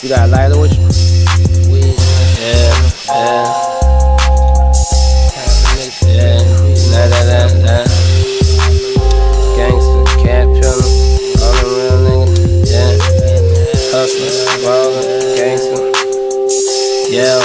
You got a lighter with you? Yeah. Gangsta, cat pillar, all them real niggas. Yeah. Hustler, baller, gangsta. Yeah.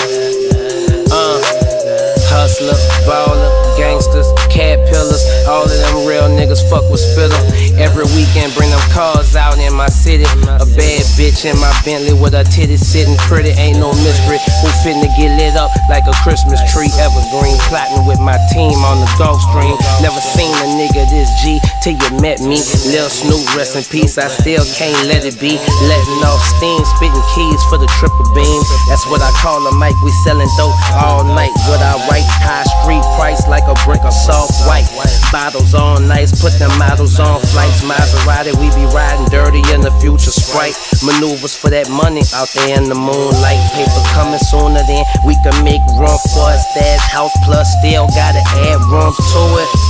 Hustler, baller, gangsters, cat pillars. All of them real niggas fuck with spitter. Every weekend bring them cars out in my city. A bad bitch in my Bentley with her titties sitting pretty. Ain't no mystery who fitting to get lit up like a Christmas tree. Evergreen, plotting with my team on the Gulf Stream. Never seen a nigga this G till you met me. Lil Snoop, rest in peace, I still can't let it be. Letting off steam, spitting keys for the triple beam. That's what I call a mic, we selling dope all night. What I write, high street price like a brick of soft white. Bottles on nice, put them models on flights. Maserati, we be riding dirty in the future Sprite. Maneuvers for that money out there in the moonlight. Paper coming sooner than we can make room for a stash house. Plus still gotta add rooms to it.